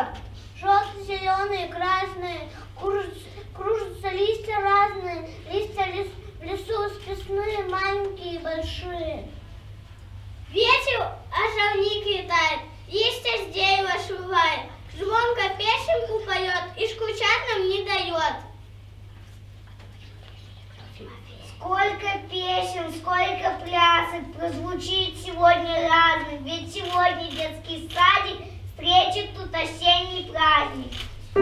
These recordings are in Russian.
цветов. Желтые, зеленые, красные, кружатся листья разные, листья в лесу спесные, маленькие и большие. Ветер оживник летает, листья с дерева срывает, звонко песенку поет и скучать нам не дает. Сколько песен, сколько плясок прозвучит сегодня разных, ведь сегодня детский садик встретит тут осенний праздник.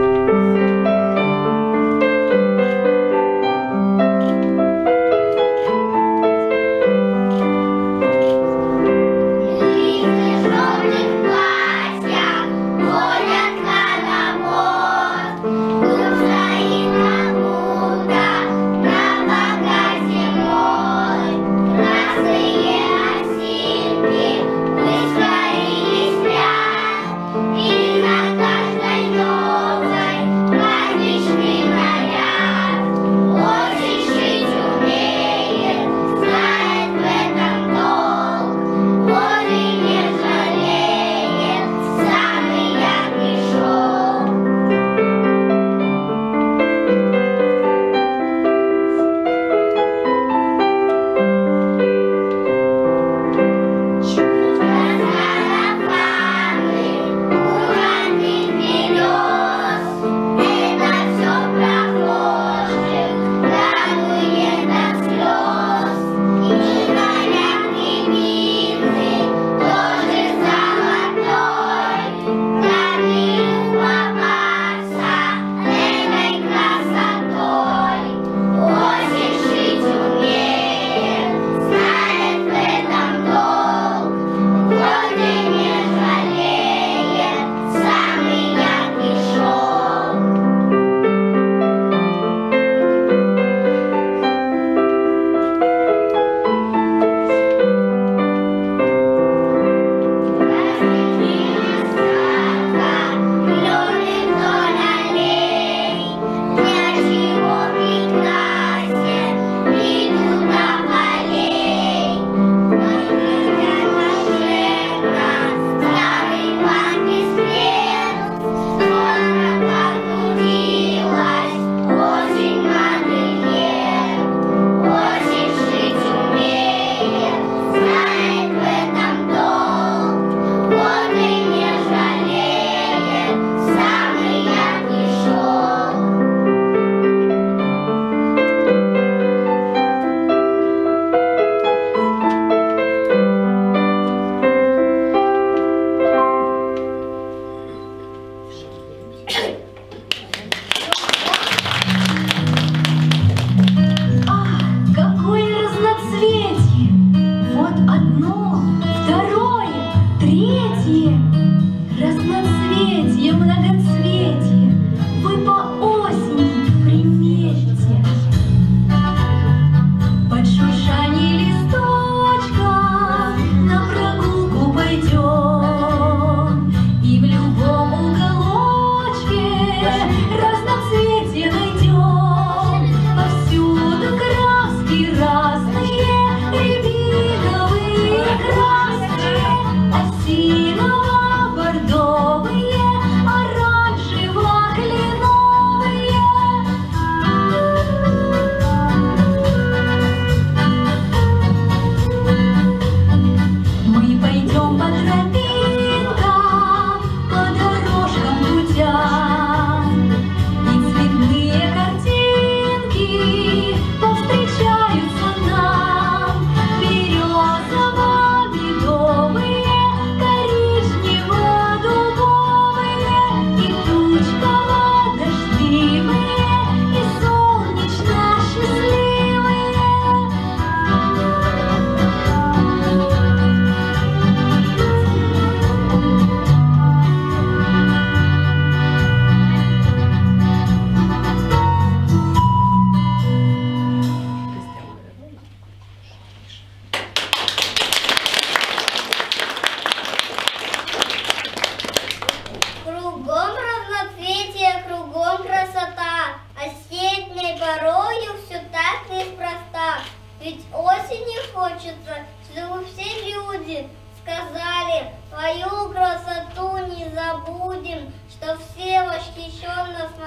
Ведь осенью хочется, чтобы все люди сказали: твою красоту не забудем, что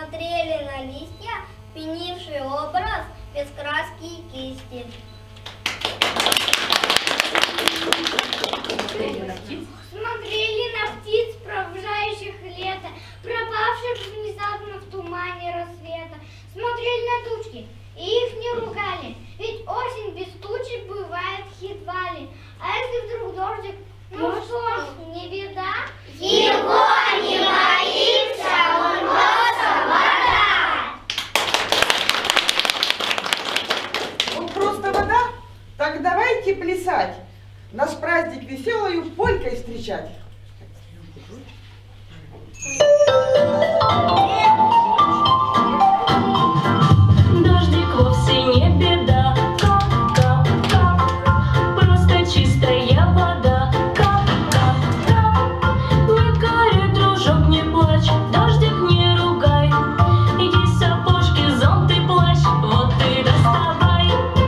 смотрели на листья, пенивший образ без краски и кисти. Смотрели на птиц, провожающих лето, пропавших внезапно в тумане рассвета. Смотрели на тучки и их не ругали, ведь осень без тучи бывает едва ли. А если вдруг дождик, ну что ж, не беда. Его не боится, он просто вода. Он просто вода? Так давайте плясать. Наш праздник веселою полькой встречать. Дождик вовсе не беда, кап-кап-кап, просто чистая вода, кап-кап-кап. Не горюй, дружок, не плачь, дождик не ругай, иди сапожки, зонт и плащ, вот и доставай.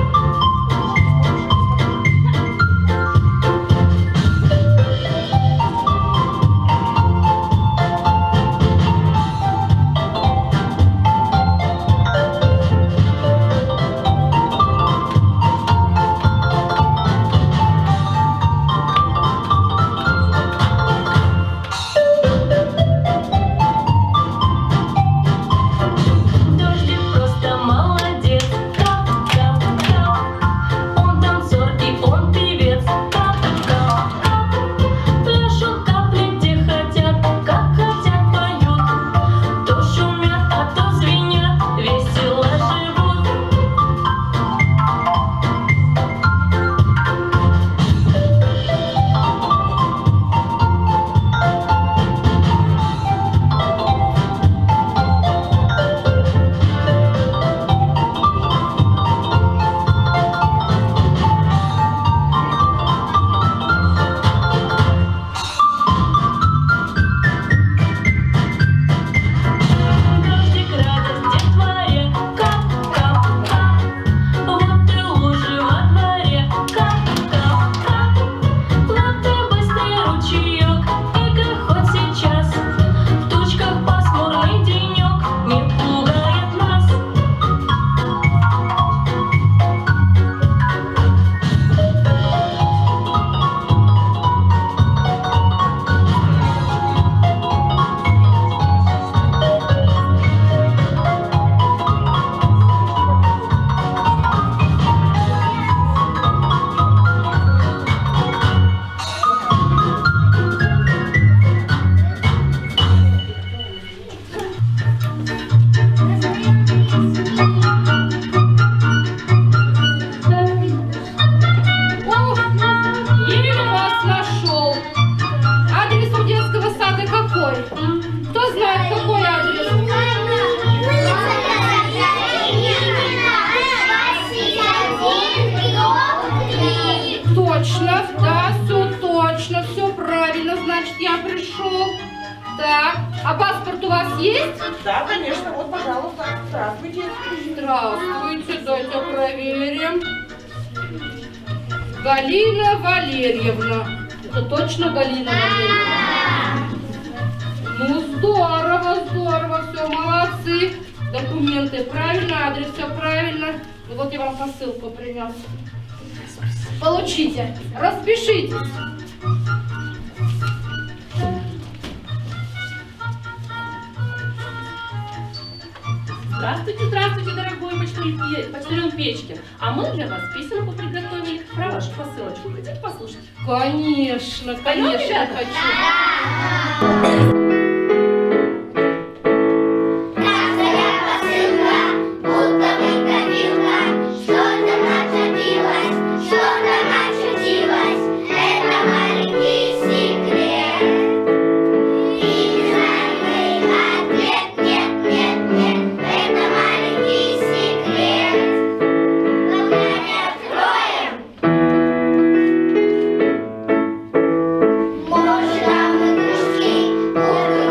Дождик просто молодец, кап-кап-кап, он танцор и он певец, кап-кап-кап. Пляшут капли, где хотят, как хотят поют, то шумят, а то звенят, весело живут. Дождик радость детворе, кап-кап-кап, вот и лужи во дворе, кап-кап-кап. Вот и быстрый ручеек, игры хоть сейчас, в тучках пасмурный денек не пугает нас. Еле вас нашел. Адрес у детского сада какой? Кто знает, какой адрес? Точно, да, все точно, все правильно, значит, я пришел. Так, а паспорт у вас есть? Да, конечно, вот, пожалуйста. Здравствуйте. Здравствуйте, дайте проверим. Галина Валерьевна. Это точно Галина Валерьевна? Ну, здорово, здорово, все, молодцы. Документы правильно, адрес все правильно. Ну, вот я вам посылку принес. Получите, распишитесь. Здравствуйте, здравствуйте, дорогой почтальон Печкин. А мы для вас письменку приготовили про вашу посылочку. Хотите послушать? Конечно, конечно, ребята? хочу. Можно мы дружки,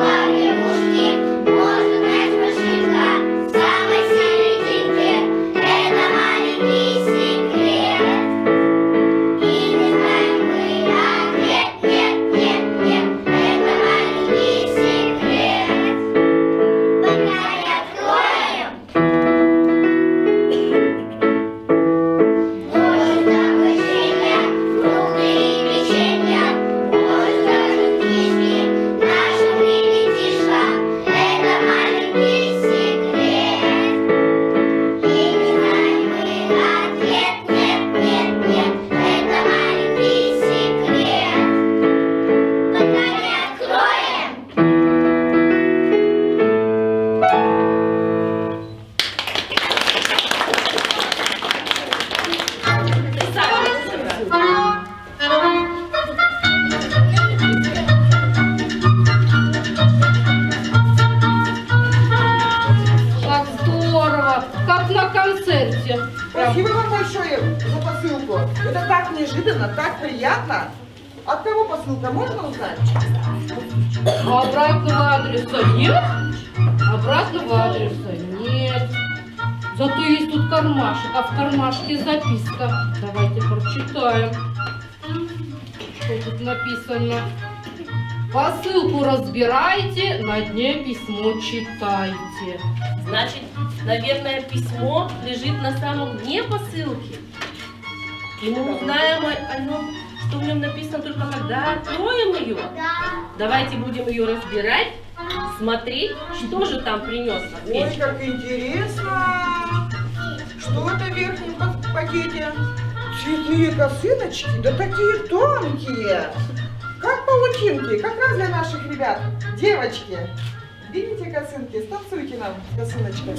Спасибо вам большое за посылку. Это так неожиданно, так приятно. От кого посылка, можно узнать? Обратного адреса нет? Обратного адреса нет. Зато есть тут кармашек, а в кармашке записка. Давайте прочитаем, что тут написано. Посылку разбирайте, на дне письмо читайте. Значит, наверное, письмо лежит на самом дне посылки. И мы узнаем о нем, что в нем написано только когда откроем ее. Давайте будем ее разбирать, смотреть, что же там принес Ой, ответ. как интересно. Что это в верхнем пакете? Цветные косыночки, да такие тонкие. Как паутинки, как раз для наших ребят. Девочки, берите косынки, станцуйте нам с косыночками.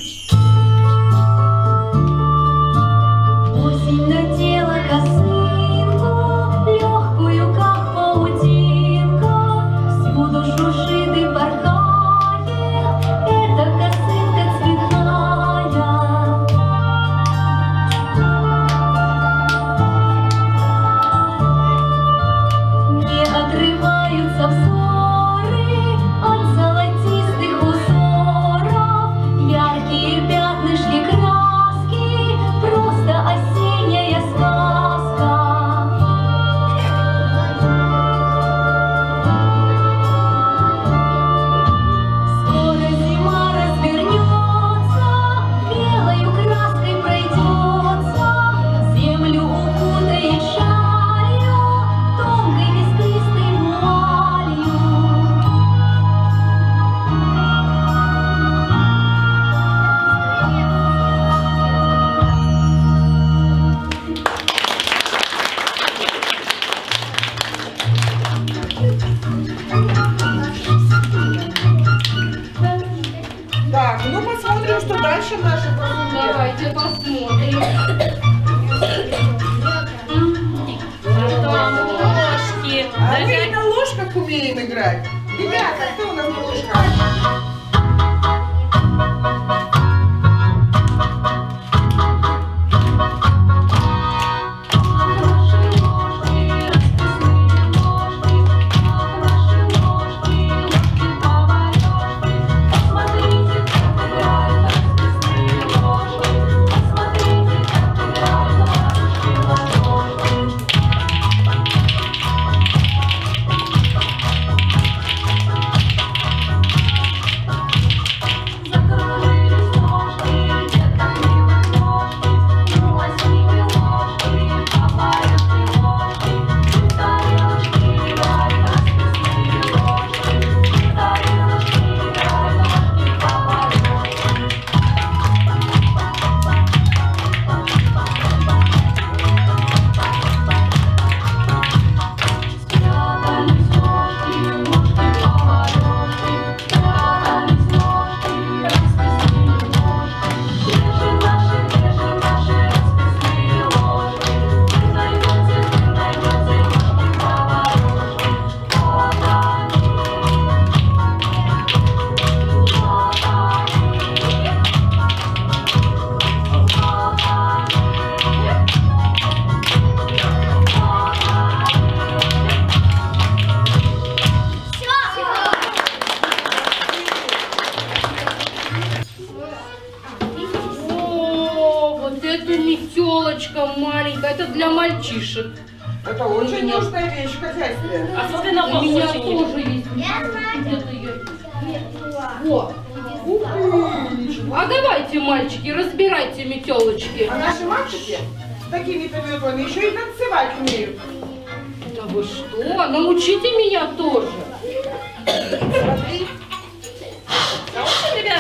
Осень надела косынку, легкую, как паутинка, всюду шуршит и порхает, эта косынка цветная. Не отрываются взоры от золотистых узоров, яркие пятнышки краски, просто осенняя сказка. Скоро зима развернется, белою краской пройдется, землю укутает шалью, тонкой искристой вуалью. Так, ну посмотрим, что дальше в нашей посылке. Давайте посмотрим. Там ложки. А мы Даже на ложках умеем играть. Ребята, кто у нас на ложках? О, вот эта метелочка маленькая, это для мальчишек. Это очень нужная вещь в хозяйстве. особенно У меня в тоже есть. Где-то я... О, Ух ты, ничего. а давайте, мальчики, разбирайте метелочки. А наши мальчики с такими-то метлами еще и танцевать умеют. Да вы что? Научите меня тоже. Смотри. Научим, ребята?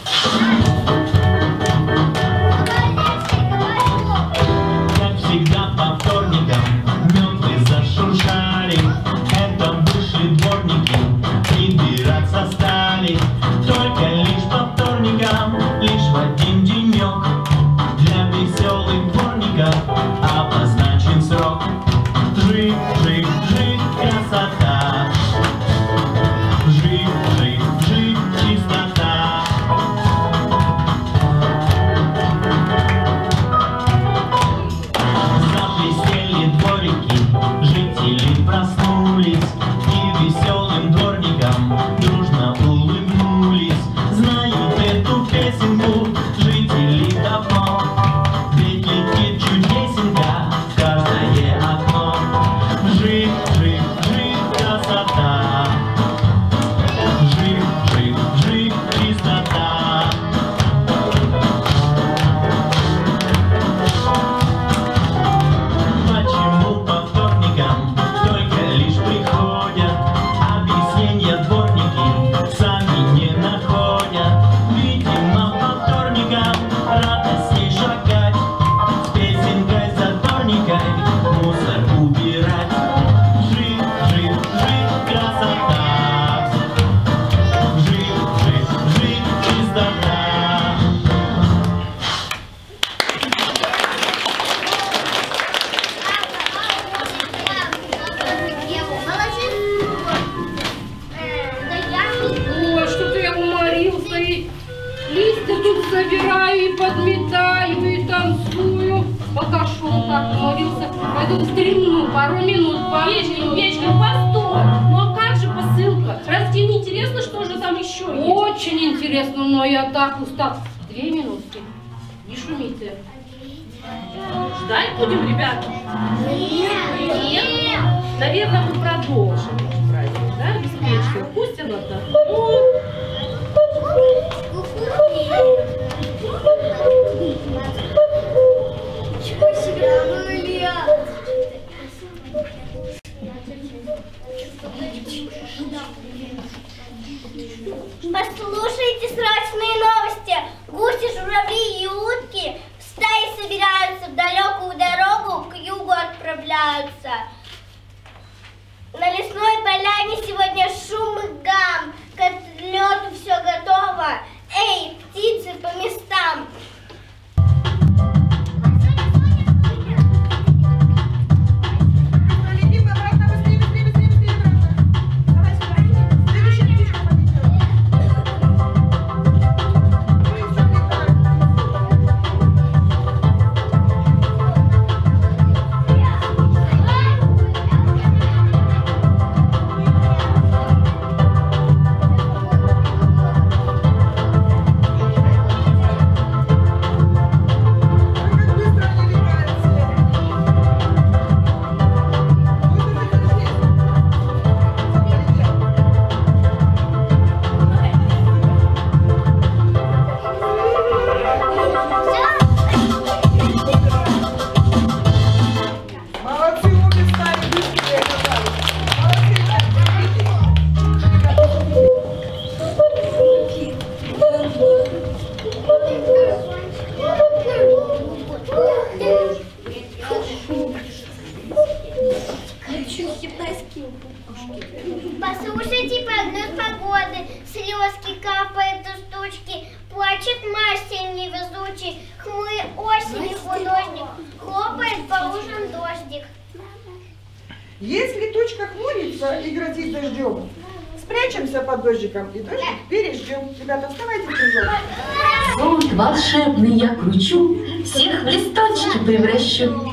Как всегда по вторникам метлы зашуршали. Это вышли дворники, прибираться стали. Только лишь по вторникам, лишь в один денек. Для веселых дворников обозначен срок. Жить, жить, жить, красота. Жить, жить, жить, чистота. собираю, и подметаю, и танцую. Пока шел так, молился, пойду стремну, пару минут, Печка, постой! Ну а как же посылка? Разве тебе не интересно, что же там еще есть? Очень интересно, но я так устал. 2 минутки. Не шумите. Ждать будем, ребята? Нет. Наверное, мы продолжим наш праздник, да, без печки. Пусть она отдохнет. Чего себе, послушайте срочные новости. Гуси, журавли и утки в стаи собираются, в далекую дорогу к югу отправляются. На лесной поляне сегодня шум и гам, к отлету все готово. Эй, птицы, по местам! Послушайте прогноз погоды, слезки капают из тучки, плачет Мастер невезучий, хмурый осенний художник, хлопает по лужам дождик. Если тучка хмурится и грозит дождем, спрячемся под дождиком и дождик переждем. Ребята, вставайте в кружок. Зонт волшебный я кручу, всех в листочки превращу.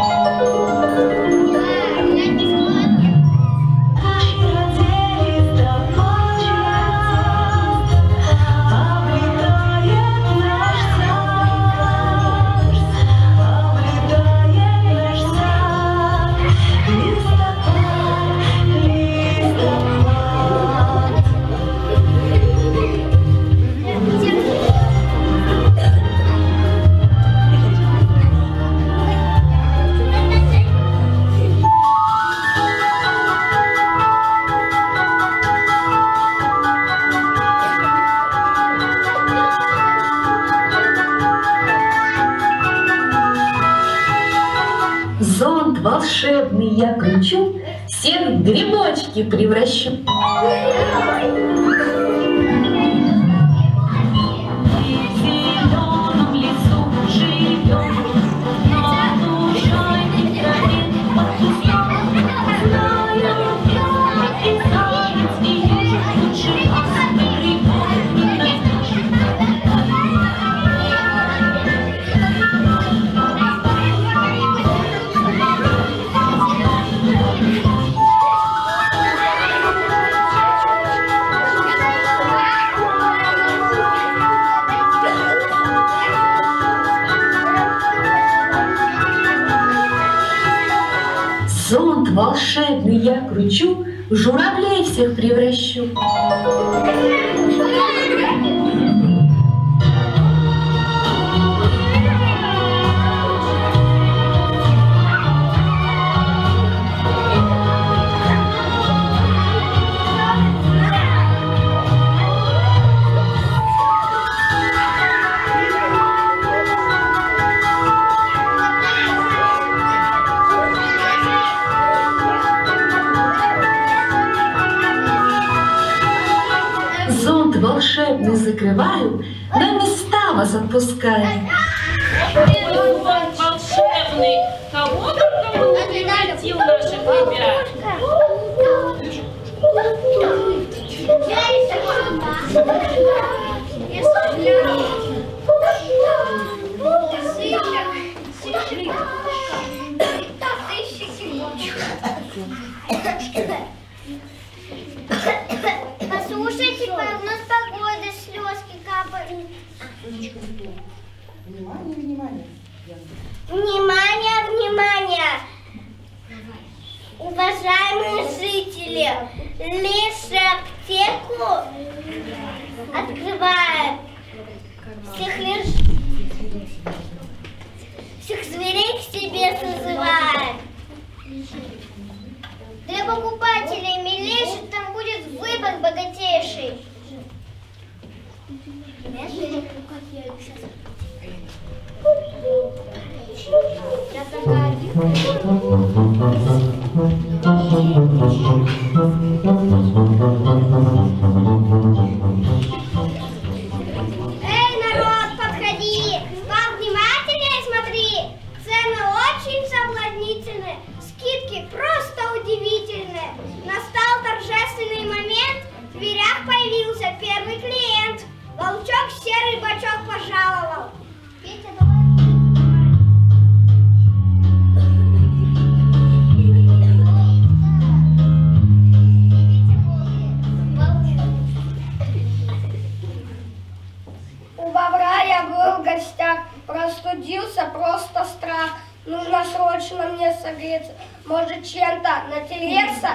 Зонт волшебный я кручу, всех в грибочки превращу. Зонт волшебный я кручу, в журавлей всех превращу. Зонт волшебный закрываю, на места вас отпускаю. Зонт волшебный, кого только он превратил наших ребят. Сонечка, внимание, внимание. Внимание, внимание! Уважаемые жители, лесоаптеку открывает. Всех зверей к себе созывает. Для покупателей милейших там будет выбор богатейший. Эй, народ, подходи! Повнимательнее смотри! Цены очень соблазнительные, скидки просто удивительные. Настал торжественный момент, в дверях появился первый клиент. Волчок серый бачок пожаловал. Петя, давай. У бобра я был в гостях, простудился просто страх. Нужно срочно мне согреться, может чем-то натереться.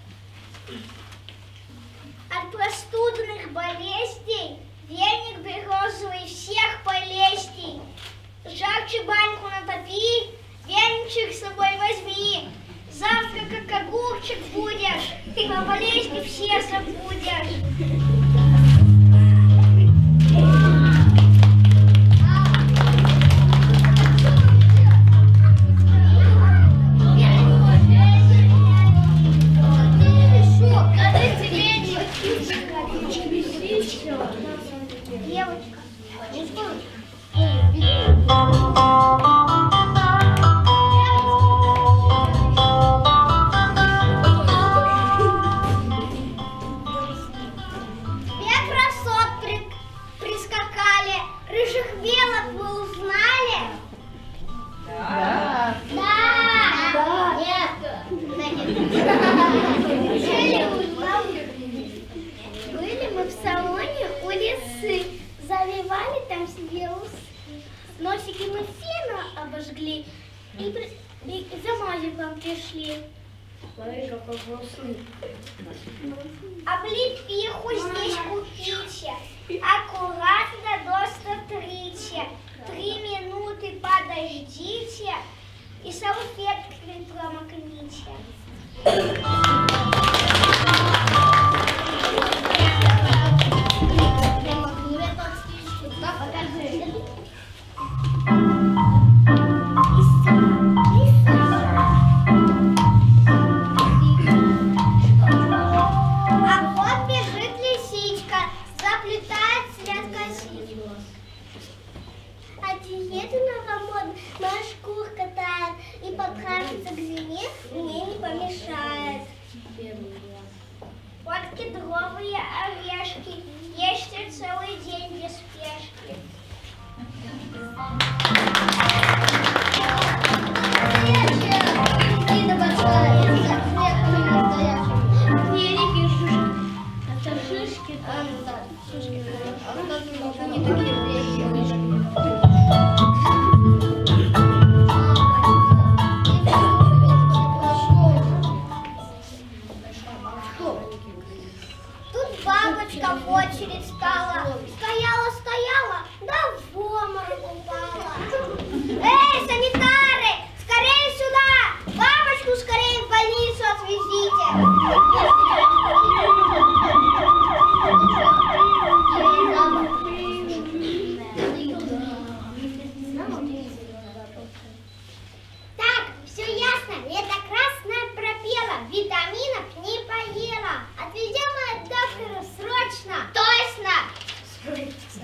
От простудных болезней веник березовый всех полезтей. Жарче баньку натопи, веничек с собой возьми. Завтра как огурчик будешь, про болезни все забудешь. Девочка, Две красот прискакали, рыжих белок вы узнали? Да. Да. Нет. Были мы в салоне у лисы, завивали там себе усы. Носики мы сено обожгли и за мазиком пришли. Облепиху здесь купите, аккуратно достотрите. 3 минуты подождите и салфеткой промокните. а вот бежит лисичка, заплетает след косичку. А диету новомодную моя шкур катает и подкраситься к зиме мне не помешает. Вот кедровые орешки, ешьте целый день без спешки. Тут бабочка в очередь стала. Стояла, да в обморок упала. Эй, санитары, скорее сюда! Бабочку скорее в больницу отвезите! Так, все ясно, лето красное пропела, витаминов не поела. Отведем ее к доктору срочно. Точно!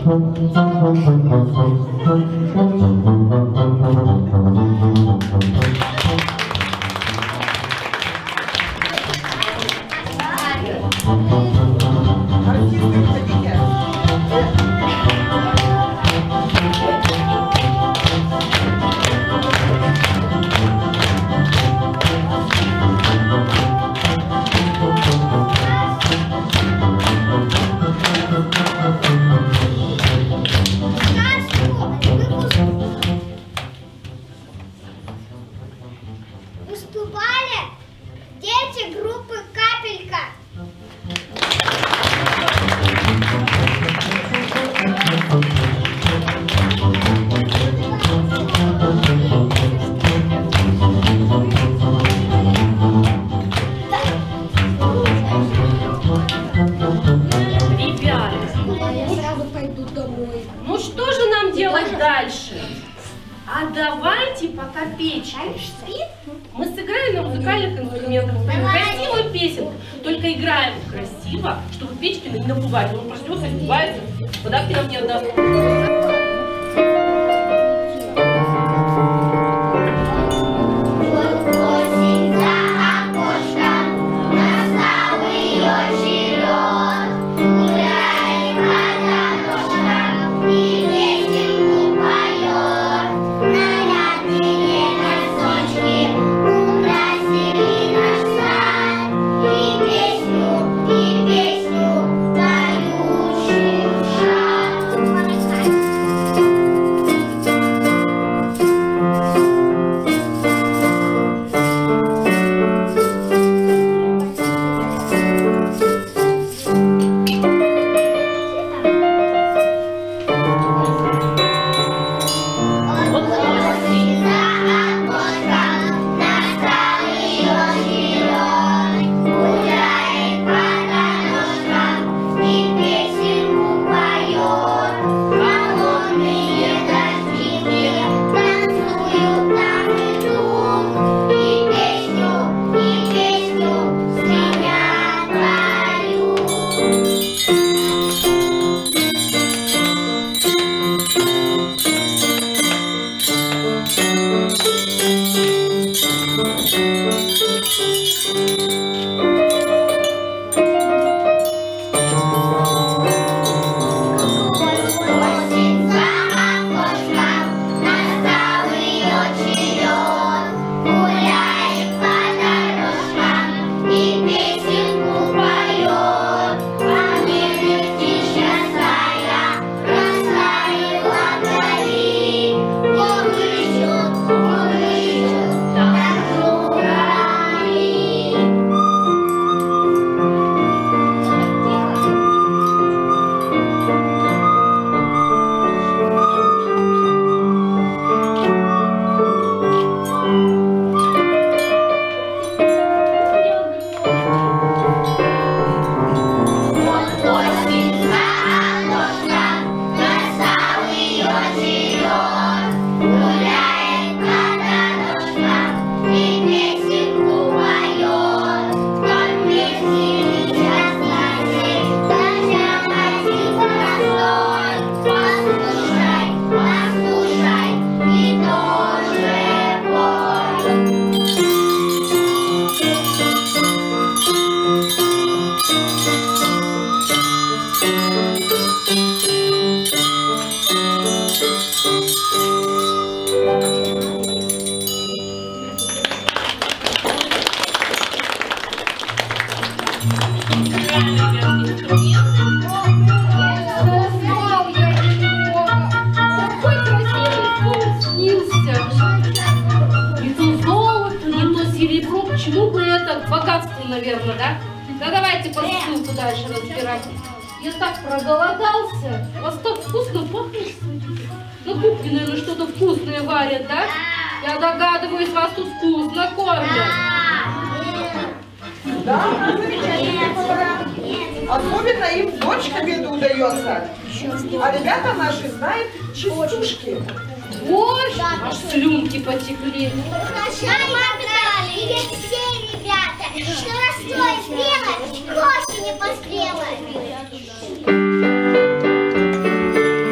Выступали дети группы «Капелька». Ребята, ну что же нам делать дальше? А давайте, пока печь спит, мы сыграем на музыкальных инструментах красивую песенку. Только играем красиво, чтобы Печкина не напугать. Он проснется, испугается, подарки нам не отдаст. Наверное, да? Да давайте посылку дальше разбирать. Я так проголодался. У вас так вкусно пахнет. На кухне, наверное, что-то вкусное варят, да? Я догадываюсь, вас тут вкусно кормят. Да, особенно им дочь к обеду удается. А ребята наши знают частушки. Боже, аж слюнки потекли. Видят все ребята, что ростой зрело, к осени поспело.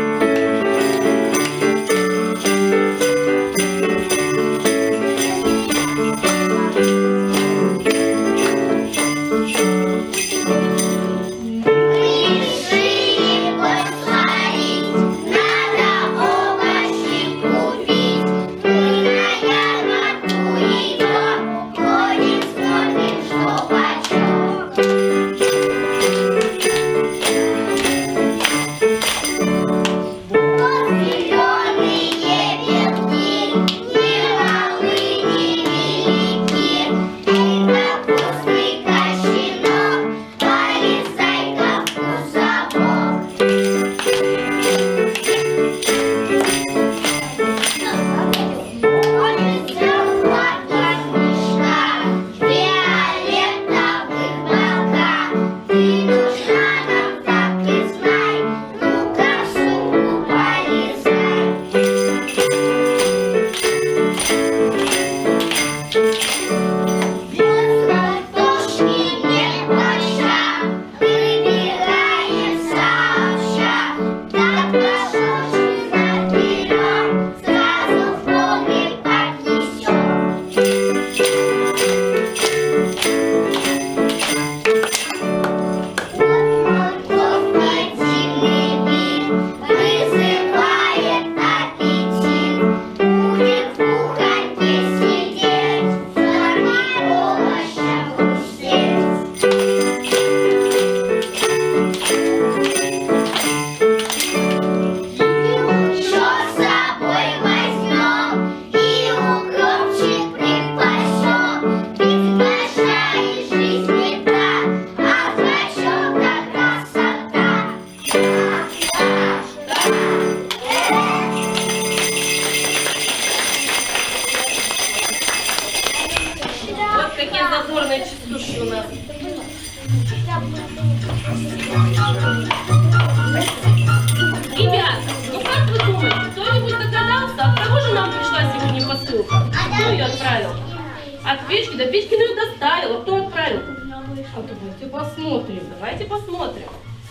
отправил? От Печки? Да Печкину ее доставила. Кто отправил? А давайте посмотрим. Давайте посмотрим.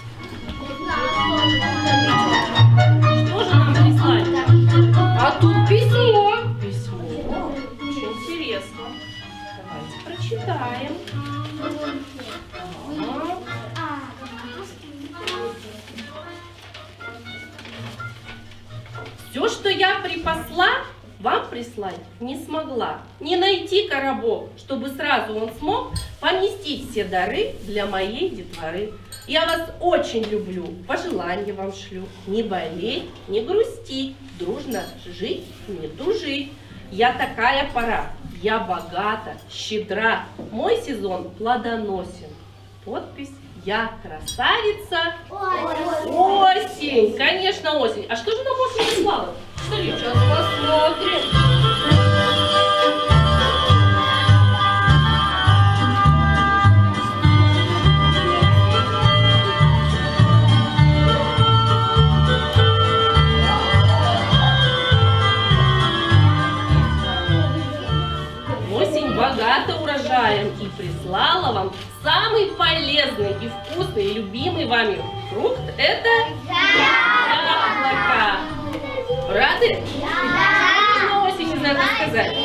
Что же нам прислали? А тут письмо. Письмо. Очень интересно. Давайте прочитаем. Все, что я припасла, вам прислать не смогла. Не найти коробок, чтобы сразу он смог поместить все дары для моей детворы. Я вас очень люблю, пожелания вам шлю. Не болеть, не грустить, дружно жить, не тужить. Я такая пора, я богата, щедра, мой сезон плодоносен. Подпись: я красавица. Осень, конечно, осень. А что же нам осень прислала? Что ли? Сейчас посмотрим. Осень богата урожаем и прислала вам самый полезный и вкусный и любимый вами фрукт – это яблоко. Рады? Что осень надо сказать?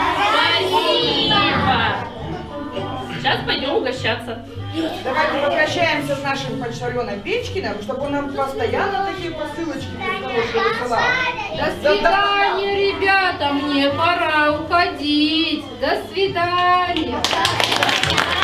Спасибо! Сейчас пойдем угощаться. Давайте попрощаемся с нашим почтальоном Печкиным, чтобы он нам постоянно такие посылочки хорошие высылал. До свидания, ребята, мне пора уходить. До свидания.